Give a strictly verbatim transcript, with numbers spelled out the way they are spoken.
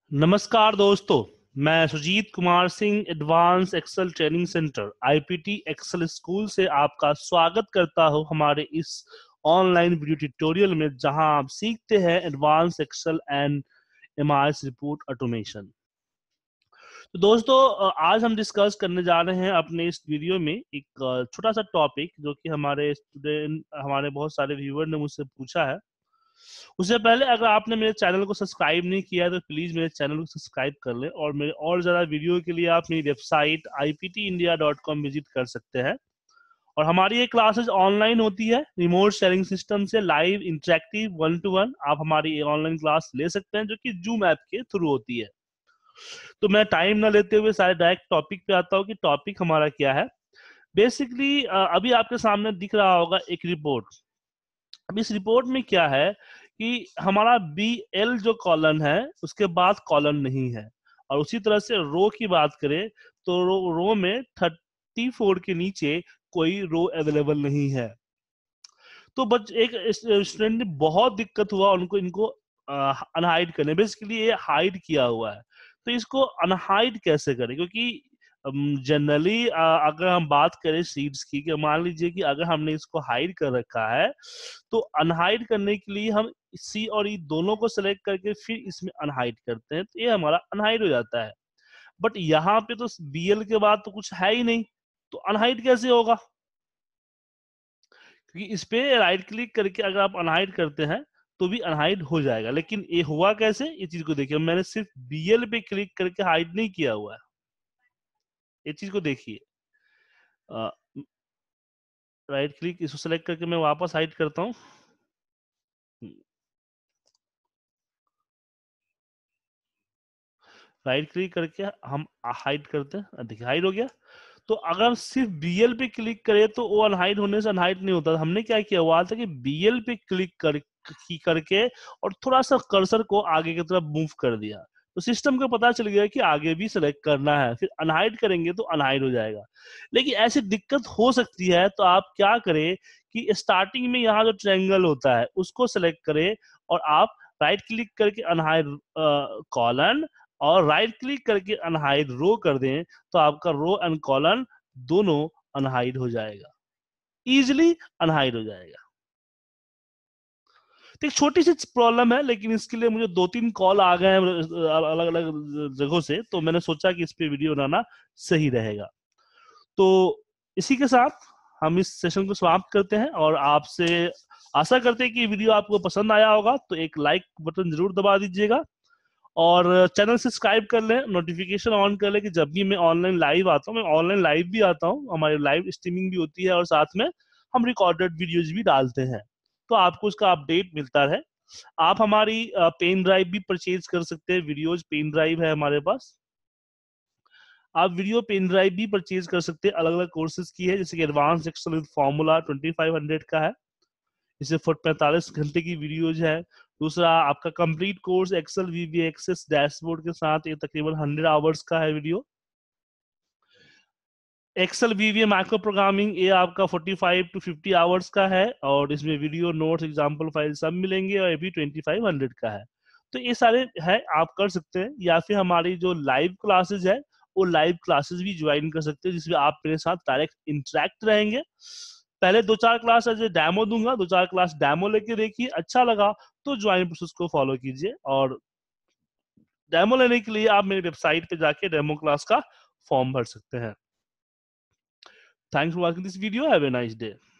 नमस्कार दोस्तों, मैं Sujeet Kumar Singh advance Excel training centre IPT Excel school से आपका स्वागत करता हूं हमारे इस ऑनलाइन वीडियो ट्यूटोरियल में, जहां आप सीखते हैं advance Excel and MIS report automation. तो दोस्तों, आज हम डिस्कस करने जा रहे हैं अपने इस वीडियो में एक छोटा सा टॉपिक जो कि हमारे स्टूडेंट हमारे बहुत सारे व्यूअर ने मुझसे पूछा है। उससे पहले अगर आपने मेरे चैनल को सब्सक्राइब नहीं किया है तो प्लीज मेरे चैनल को सब्सक्राइब कर लें, और मेरे और ज्यादा वीडियो के लिए आप मेरी website I P T India dot com visit कर सकते हैं। और हमारी ये क्लासेज ऑनलाइन होती है, रिमोट शेयरिंग सिस्टम से, live interactive one to one आप हमारी ये ऑनलाइन क्लास ले सकते हैं, जो कि जूम ऐप के थ्रू होती है। तो मैं टाइम ना लेते हुए सारे डायरेक्ट टॉपिक पे आता हूँ कि टॉपिक हमारा क्या है। बेसिकली अभी आपके सामने दिख रहा होगा एक रिपोर्ट। अब इस रिपोर्ट में क्या है कि हमारा बी एल जो कॉलन है उसके बाद कॉलन नहीं है, और उसी तरह से रो की बात करें तो रो, रो में थर्टी फोर के नीचे कोई रो अवेलेबल नहीं है। तो बच एक स्टूडेंट ने बहुत दिक्कत हुआ उनको इनको अनहाइड करने, बेसिकली ये हाइड किया हुआ है। तो इसको अनहाइड कैसे करें, क्योंकि जनरली अगर हम बात करें शीट्स की, कि मान लीजिए कि अगर हमने इसको हाइड कर रखा है तो अनहाइड करने के लिए हम सी और ई दोनों को सेलेक्ट करके फिर इसमें अनहाइड करते हैं, तो ये हमारा अनहाइड हो जाता है। बट यहाँ पे तो बीएल के बाद तो कुछ है ही नहीं, तो अनहाइड कैसे होगा? क्योंकि इस पे राइट क्लिक करके अगर आप अनहाइड करते हैं तो भी अनहाइड हो जाएगा। लेकिन ये हुआ कैसे, ये चीज को देखिए। मैंने सिर्फ बीएल पे क्लिक करके हाइड नहीं किया हुआ है, ये चीज को देखिए। राइट क्लिक इसको सेलेक्ट करके मैं वापस हाइड करता हूँ। राइट क्लिक करके हम हाइड करते हैं, देखिए हाइड हो गया। तो अगर हम सिर्फ बीएल पे क्लिक करें तो वो अनहाइड होने से अनहाइड नहीं होता। हमने क्या किया हुआ था कि बीएल पे क्लिक कर की करके और थोड़ा सा कर्सर को आगे की तरफ मूव कर दिया, तो सिस्टम को पता चल गया कि आगे भी सिलेक्ट करना है, फिर अनहाइड करेंगे तो अनहाइड हो जाएगा। लेकिन ऐसी दिक्कत हो सकती है, तो आप क्या करें कि स्टार्टिंग में यहाँ जो ट्रायंगल होता है उसको सिलेक्ट करें और आप राइट क्लिक करके अनहाइड कॉलन और राइट क्लिक करके अनहाइड रो कर दें, तो आपका रो एंड कॉलन दोनों अनहाइड हो जाएगा, इजिली अनहाइड हो जाएगा। तो एक छोटी सी प्रॉब्लम है, लेकिन इसके लिए मुझे दो तीन कॉल आ गए हैं अलग अलग जगहों से, तो मैंने सोचा कि इस पे वीडियो बनाना सही रहेगा। तो इसी के साथ हम इस सेशन को समाप्त करते हैं, और आपसे आशा करते हैं कि वीडियो आपको पसंद आया होगा। तो एक लाइक बटन जरूर दबा दीजिएगा, और चैनल सब्सक्राइब कर लें, नोटिफिकेशन ऑन कर लें कि जब भी मैं ऑनलाइन लाइव आता हूँ, मैं ऑनलाइन लाइव भी आता हूँ, हमारी लाइव स्ट्रीमिंग भी होती है, और साथ में हम रिकॉर्डेड वीडियोज भी डालते हैं, तो आपको उसका अपडेट मिलता रहे। आप हमारी पेन ड्राइव भी परचेज कर सकते हैं, वीडियोज पेन ड्राइव है हमारे पास। आप वीडियो पेन ड्राइव भी परचेज कर सकते हैं, अलग अलग कोर्सेज की है, जैसे कि advance excel with formula twenty five hundred का है, इसे पैंतालीस घंटे की वीडियोज है। दूसरा आपका complete course excel VB access dashboard के साथ, ये तकरीबन हंड्रेड आवर्स का है video. Excel VBA macro programming, ये आपका पैंतालीस टू फिफ्टी आवर्स का है, और इसमें वीडियो नोट्स एग्जांपल फाइल सब मिलेंगे, और ये भी ट्वेंटी फाइव हंड्रेड का है। तो ये सारे है, आप कर सकते हैं। या फिर हमारी जो लाइव क्लासेज है वो लाइव क्लासेस भी ज्वाइन कर सकते हैं, जिसमें आप मेरे साथ डायरेक्ट इंटरेक्ट रहेंगे। पहले दो चार क्लास ऐसे डेमो दूंगा, दो चार क्लास डेमो लेके देखिए, अच्छा लगा तो ज्वाइन प्रोसेस को फॉलो कीजिए। और डेमो लेने के लिए आप मेरी वेबसाइट पे जाके डेमो क्लास का फॉर्म भर सकते हैं। Thanks for watching this video, have a nice day.